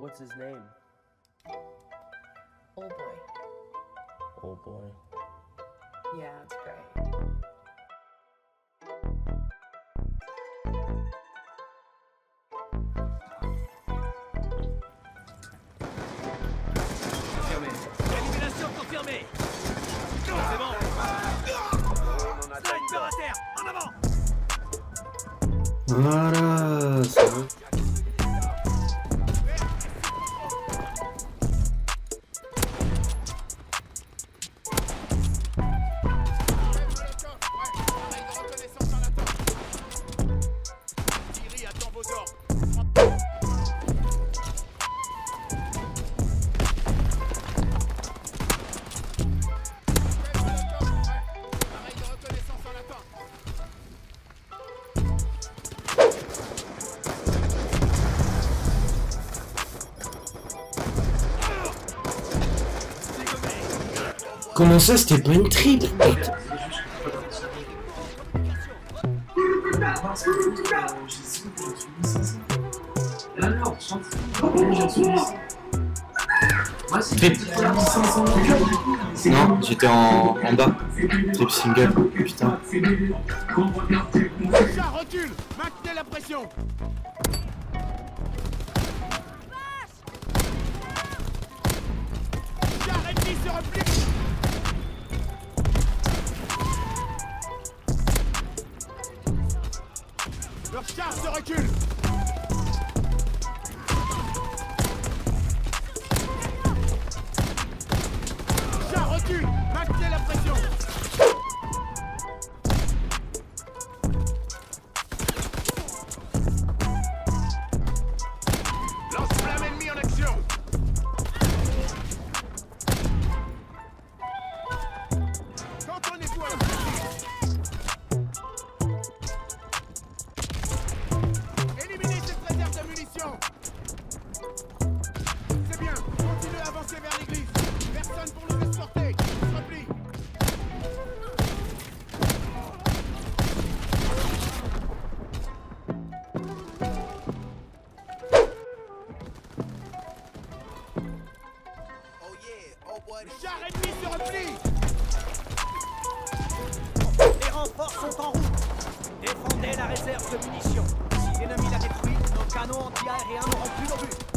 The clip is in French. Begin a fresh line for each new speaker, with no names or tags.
What's his name?
Old boy.
Old boy.
Yeah, it's great.
Élimination confirmée. C'est bon. Sniper à terre. En avant.
Voilà, ça va. Comment ça, c'était pas une triple? Non, j'étais en bas. Triple single, putain.
Ça recule. Maintenez la pression. Char ennemi se replie. Leur char se recule. Char recule. Maintenez la pression. Lance-flamme ennemi en action. Cantonnez-vous à l'objectif. Éliminez cette réserve de munitions. C'est bien. Continuez à avancer vers l'église. Personne pour nous escorter. Repli. Char ennemi se replie.
Les renforts sont en route. Défendez la réserve de munitions. Si l'ennemi la détruit, nos canons anti-aériens n'auront plus d'obus.